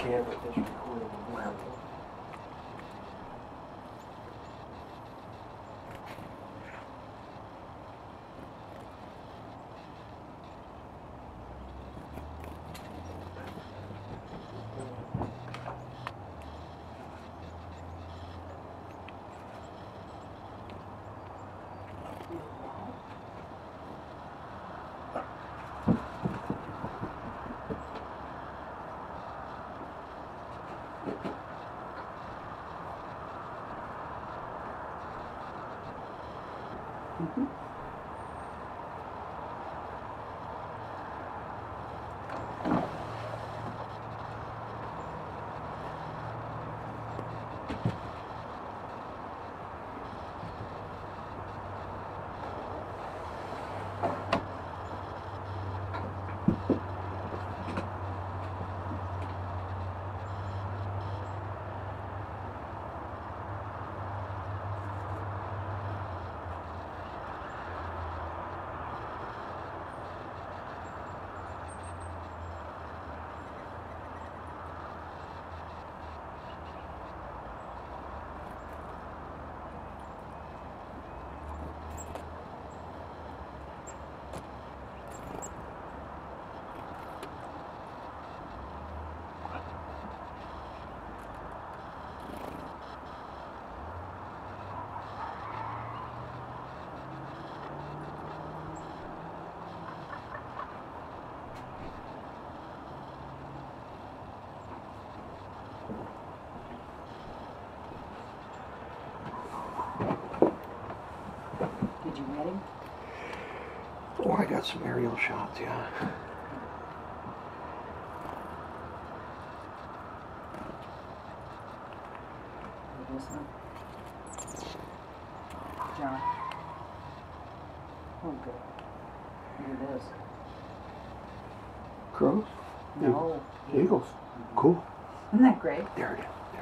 Yeah, but this recording will be helpful. Mm-hmm. Did you get him? Oh, I got some aerial shots, yeah. This one. John. Oh, good. Look at this. Crows? No. Eagles. Cool. Isn't that great? There it is. There.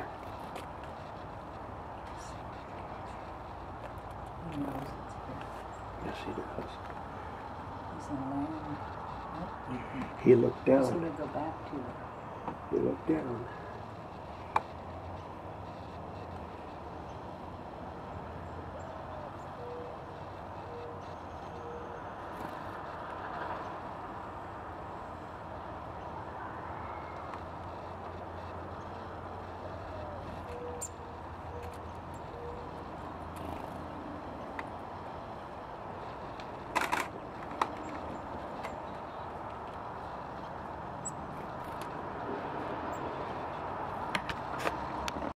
He knows it's there. Yes, he does. He's in land. He looked So down. we go back to it. He looked down.